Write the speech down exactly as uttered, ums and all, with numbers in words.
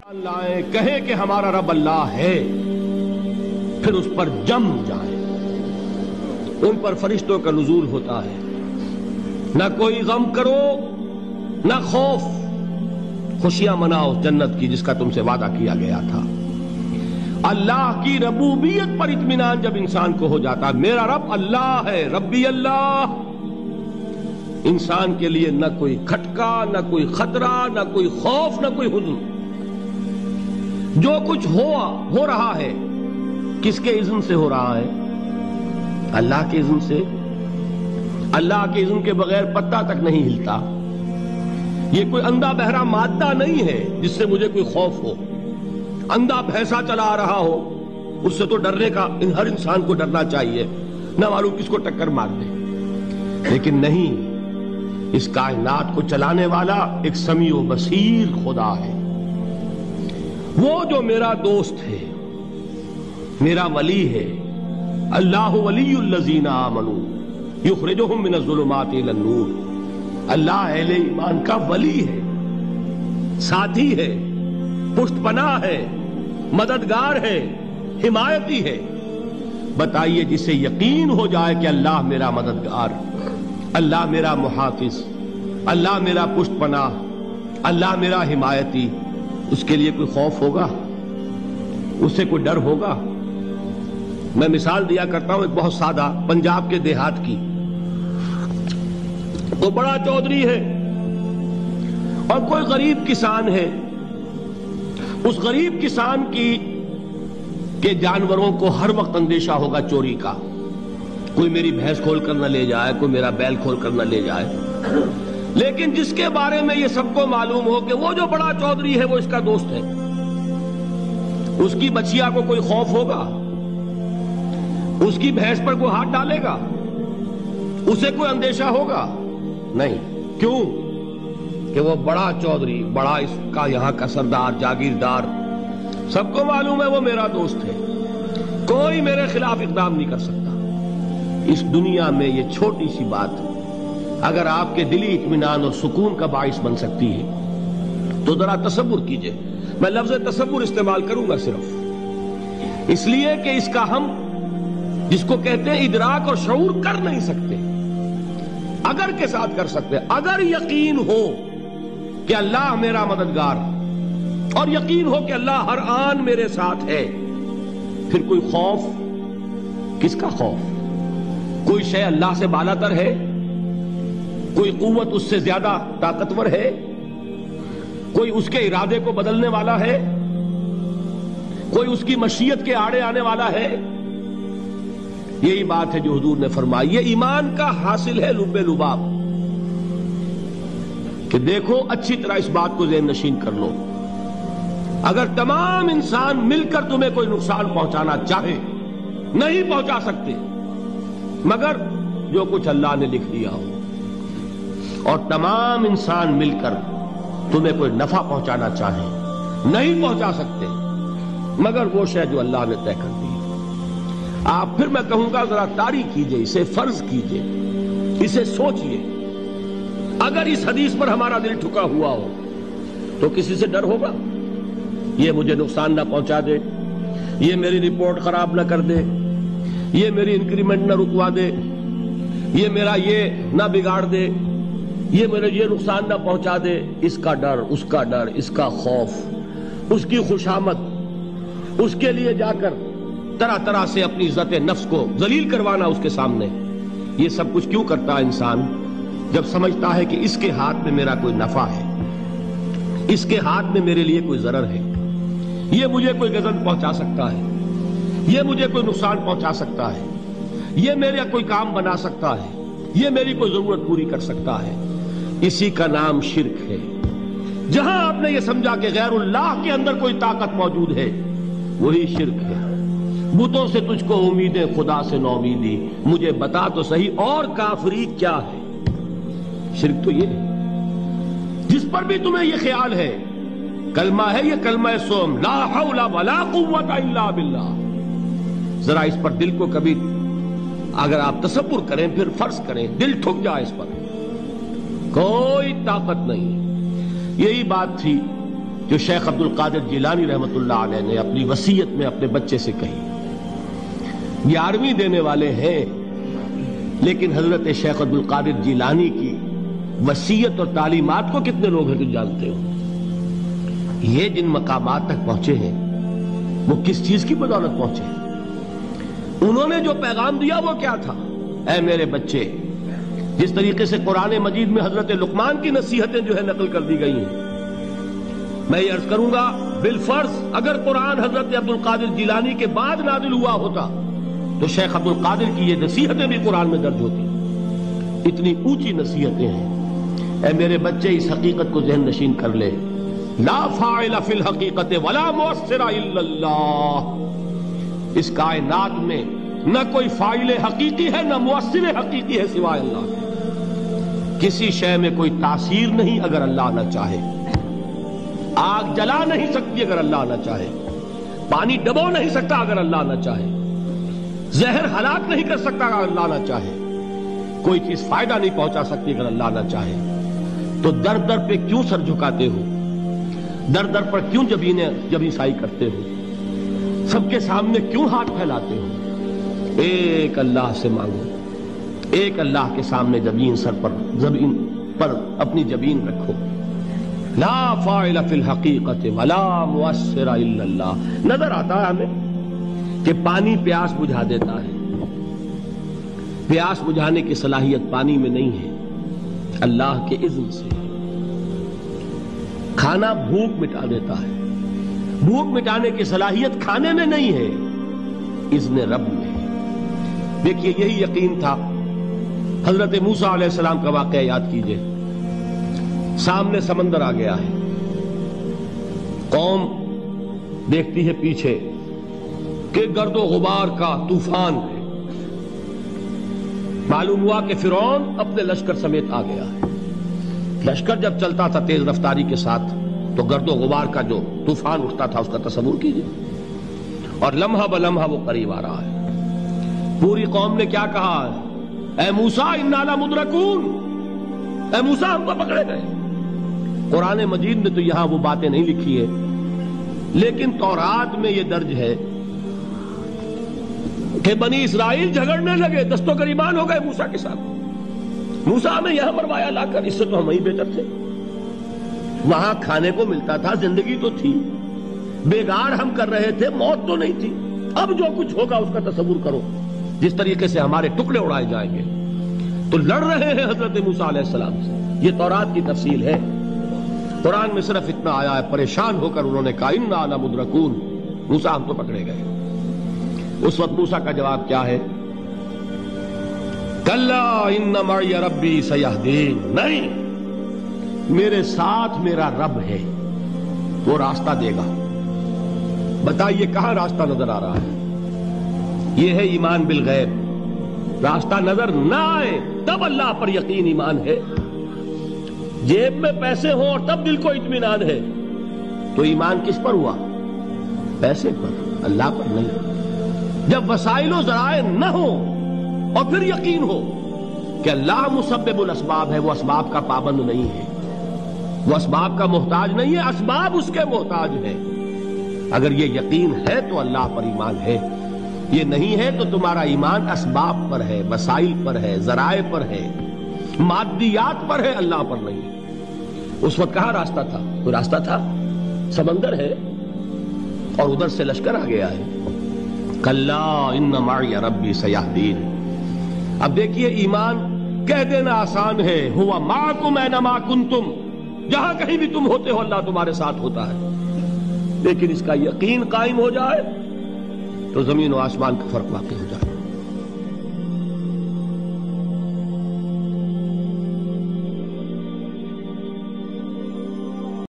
لائیں کہیں کہ ہمارا رب اللہ ہے، پھر اس پر جم جائیں۔ ان پر فرشتوں کا نزول ہوتا ہے، نہ کوئی غم کرو نہ خوف، خوشیاں مناؤ جنت کی جس کا تم سے وعدہ کیا گیا تھا۔ اللہ کی ربوبیت پر اطمینان جب انسان کو ہو جاتا، میرا رب اللہ ہے، ربی اللہ، انسان کے لیے نہ کوئی کھٹکا، نہ کوئی خطرہ، نہ کوئی خوف، نہ کوئی حزن۔ جو کچھ ہوا ہو رہا ہے کس کے اذن سے ہو رہا ہے؟ اللہ کے اذن سے۔ اللہ کے اذن کے بغیر پتا تک نہیں ہلتا۔ یہ کوئی اندھا بہرا مادہ نہیں ہے جس سے مجھے کوئی خوف ہو۔ اندھا بھینسا چلا آ رہا ہو اس سے تو ڈرنے کا ہر انسان کو ڈرنا چاہیے، نہ معلوم کس کو ٹکر مار دے۔ لیکن نہیں، اس کائنات کو چلانے والا ایک سمیع و بصیر خدا ہے، وہ جو میرا دوست ہے، میرا ولی ہے۔ اللہ ولی الذین آمنوا یخرجہم من الظلمات الی النور۔ اللہ اہل ایمان کا ولی ہے، ساتھی ہے، پشت پناہ ہے، مددگار ہے، حمایتی ہے۔ بتائیے جسے یقین ہو جائے کہ اللہ میرا مددگار، اللہ میرا محافظ، اللہ میرا پشت پناہ، اللہ میرا حمایتی، اس کے لیے کوئی خوف ہوگا؟ اس سے کوئی ڈر ہوگا؟ میں مثال دیا کرتا ہوں ایک بہت سادہ پنجاب کے دیہات کی۔ وہ بڑا چودھری ہے اور کوئی غریب کسان ہے۔ اس غریب کسان کی کے جانوروں کو ہر وقت اندیشہ ہوگا چوری کا، کوئی میری بھینس کھول کر نہ لے جائے، کوئی میرا بیل کھول کر نہ لے جائے۔ لیکن جس کے بارے میں یہ سب کو معلوم ہو کہ وہ جو بڑا چودھری ہے وہ اس کا دوست ہے، اس کی بچیا کو کوئی خوف ہوگا؟ اس کی بھینس پر کوئی ہاتھ ڈالے گا؟ اسے کوئی اندیشہ ہوگا؟ نہیں۔ کیوں؟ کہ وہ بڑا چودھری، بڑا اس کا یہاں کا سردار، جاگیردار، سب کو معلوم ہے وہ میرا دوست ہے، کوئی میرے خلاف اقدام نہیں کر سکتا۔ اس دنیا میں یہ چھوٹی سی بات اگر آپ کے دلی اطمینان اور سکون کا باعث بن سکتی ہے تو ذرا تصور کیجئے۔ میں لفظ تصور استعمال کروں گا صرف اس لیے کہ اس کا ہم جس کو کہتے ہیں ادراک اور شعور کر نہیں سکتے، اگر کے ساتھ کر سکتے۔ اگر یقین ہو کہ اللہ میرا مددگار اور یقین ہو کہ اللہ ہر آن میرے ساتھ ہے، پھر کوئی خوف؟ کس کا خوف؟ کوئی شے اللہ سے بالاتر ہے؟ کوئی قوت اس سے زیادہ طاقتور ہے؟ کوئی اس کے ارادے کو بدلنے والا ہے؟ کوئی اس کی مشیت کے آڑے آنے والا ہے؟ یہی بات ہے جو حضور نے فرمائی۔ یہ ایمان کا حاصل ہے لب لباب، کہ دیکھو اچھی طرح اس بات کو ذہن نشین کر لو، اگر تمام انسان مل کر تمہیں کوئی نقصان پہنچانا چاہے نہیں پہنچا سکتے مگر جو کچھ اللہ نے لکھ دیا ہو، اور تمام انسان مل کر تمہیں کوئی نفع پہنچانا چاہے نہیں پہنچا سکتے مگر وہ شے جو اللہ نے طے کر دی۔ آپ پھر میں کہوں گا ذرا طاری کیجئے، اسے فرض کیجئے، اسے سوچئے۔ اگر اس حدیث پر ہمارا دل ٹھکا ہوا ہو تو کسی سے ڈر ہوگا؟ یہ مجھے نقصان نہ پہنچا دے، یہ میری رپورٹ خراب نہ کر دے، یہ میری انکریمنٹ نہ رکوا دے، یہ میرا یہ نہ بگاڑ دے، یہ میرے یہ نقصان نہ پہنچا دے۔ اس کا ڈر، اس کا ڈر، اس کا خوف، اس کی خوشامد، اس کے لیے جا کر طرح طرح سے اپنی عزت نفس کو ذلیل کروانا اس کے سامنے، یہ سب کچھ کیوں کرتا ہے انسان؟ جب سمجھتا ہے کہ اس کے ہاتھ میں میرا کوئی نفع ہے، اس کے ہاتھ میں میرے لیے کوئی ضرر ہے، یہ مجھے کوئی غضب پہنچا سکتا ہے، یہ مجھے کوئی نقصان پہنچا سکتا ہے، یہ میرا کوئی کام بنا سکتا ہے، یہ میری کوئی ضرورت پوری کر سکتا ہے، اسی کا نام شرک ہے۔ جہاں آپ نے یہ سمجھا کہ غیر اللہ کے اندر کوئی طاقت موجود ہے وہی شرک ہے۔ بتوں سے تجھ کو امیدیں، خدا سے نو امیدی، مجھے بتا تو صحیح اور کافری کیا ہے؟ شرک تو یہ ہے۔ جس پر بھی تمہیں یہ خیال ہے، کلمہ ہے یہ کلمہ سوم، لا حول ولا قوت الا باللہ، ذرا اس پر دل کو کبھی اگر آپ تصور کریں، پھر فرض کریں، دل ٹھک جائے اس پر، کوئی طاقت نہیں۔ یہی بات تھی جو شیخ عبد القادر جیلانی رحمت اللہ علیہ نے اپنی وصیت میں اپنے بچے سے کہی. گیارہویں دینے والے ہیں لیکن حضرت شیخ عبد القادر جیلانی کی وصیت اور تعلیمات کو کتنے لوگ ہیں تو جانتے ہو. یہ جن مقامات تک پہنچے ہیں وہ کس چیز کی بدولت پہنچے ہیں؟ انہوں نے جو پیغام دیا وہ کیا تھا؟ اے میرے بچے، جس طریقے سے قرآن مجید میں حضرت لقمان کی نصیحتیں جو ہے نقل کر دی گئی ہیں، میں یہ عرض کروں گا بالفرض اگر قرآن حضرت عبد القادر جیلانی کے بعد نازل ہوا ہوتا تو شیخ عبد القادر کی یہ نصیحتیں بھی قرآن میں درج ہوتی. اتنی اونچی نصیحتیں ہیں. اے میرے بچے، اس حقیقت کو ذہن نشین کر لے، لا فاعل فی الحقیقت ولا مؤثر الا اللہ. اس کائنات میں نہ کوئی فاعل حقیقی ہے نہ مؤثر حقیقی ہے سوائے اللہ کے. کسی شے میں کوئی تاثیر نہیں اگر اللہ نہ چاہے. آگ جلا نہیں سکتی اگر اللہ نہ چاہے. پانی ڈبو نہیں سکتا اگر اللہ نہ چاہے. زہر ہلاک نہیں کر سکتا اگر اللہ نہ چاہے. کوئی چیز فائدہ نہیں پہنچا سکتی اگر اللہ نہ چاہے. تو در در پہ کیوں سر جھکاتے ہو؟ در در پر کیوں جبینیں جبیں سائی کرتے ہو؟ سب کے سامنے کیوں ہاتھ پھیلاتے ہو؟ ایک اللہ سے مانگو. ایک اللہ کے سامنے جبین سر پر زبین پر اپنی جبین رکھو. لا فاعل فی الحقیقت ولا مؤثر الا اللہ. نظر آتا ہے ہمیں کہ پانی پیاس بجھا دیتا ہے. پیاس بجھانے کی صلاحیت پانی میں نہیں ہے، اللہ کے اذن سے. کھانا بھوک مٹا دیتا ہے. بھوک مٹانے کی صلاحیت کھانے میں نہیں ہے، اذن رب میں ہے. دیکھیے یہی یقین تھا. حضرت موسیٰ علیہ السلام کا واقعہ یاد کیجئے. سامنے سمندر آ گیا ہے. قوم دیکھتی ہے پیچھے کہ گرد و غبار کا طوفان ہے. معلوم ہوا کہ فرعون اپنے لشکر سمیت آ گیا ہے. لشکر جب چلتا تھا تیز رفتاری کے ساتھ تو گرد و غبار کا جو طوفان اٹھتا تھا اس کا تصور کیجئے. اور لمحہ بلمحہ وہ قریب آ رہا ہے. پوری قوم نے کیا کہا؟ اے موسیٰ انا لمدرکون. اے موسیٰ ہم کو پکڑے گئے. قرآن مجید نے تو یہاں وہ باتیں نہیں لکھی ہیں لیکن تورات میں یہ درج ہے کہ بنی اسرائیل جھگڑنے لگے، دست و گریبان ہو گئے موسیٰ کے ساتھ. موسیٰ ہمیں یہاں مروایا لا کر، اس سے تو ہم ہی بہتر تھے. وہاں کھانے کو ملتا تھا، زندگی تو تھی، بیگار ہم کر رہے تھے، موت تو نہیں تھی. اب جو کچھ ہوگا اس کا تصور کرو، جس طریقے سے ہمارے ٹکڑے اڑائے جائیں گے. تو لڑ رہے ہیں حضرت موسیٰ علیہ السلام سے. یہ تورات کی تفصیل ہے. قرآن میں صرف اتنا آیا ہے، پریشان ہو کر انہوں نے کہا انا لمدرکون. موسیٰ ہم تو پکڑے گئے. اس وقت موسیٰ کا جواب کیا ہے؟ کلا ان معی ربی سیہدین. نہیں، میرے ساتھ میرا رب ہے، وہ راستہ دے گا. بتائیے کہاں راستہ نظر آ رہا ہے؟ یہ ہے ایمان بالغیب. راستہ نظر نہ آئے تب اللہ پر یقین ایمان ہے. جیب میں پیسے ہوں اور تب دل کو اطمینان ہے تو ایمان کس پر ہوا؟ پیسے پر، اللہ پر نہیں. جب وسائل و ذرائع نہ ہو اور پھر یقین ہو کہ اللہ مسبب الاسباب ہے، وہ اسباب کا پابند نہیں ہے، وہ اسباب کا محتاج نہیں ہے، اسباب اس کے محتاج ہے. اگر یہ یقین ہے تو اللہ پر ایمان ہے. یہ نہیں ہے تو تمہارا ایمان اسباب پر ہے، وسائل پر ہے، ذرائع پر ہے، مادیات پر ہے، اللہ پر نہیں. اس وقت کہاں راستہ تھا؟ کوئی راستہ تھا؟ سمندر ہے اور ادھر سے لشکر آ گیا ہے. کلا ان معی ربی سیہدین. اب دیکھیے ایمان کہہ دینا آسان ہے، ہوا معکم اینما کنتم. جہاں کہیں بھی تم ہوتے ہو اللہ تمہارے ساتھ ہوتا ہے. لیکن اس کا یقین قائم ہو جائے تو زمین و آسمان کا فرق واقع ہو جائے.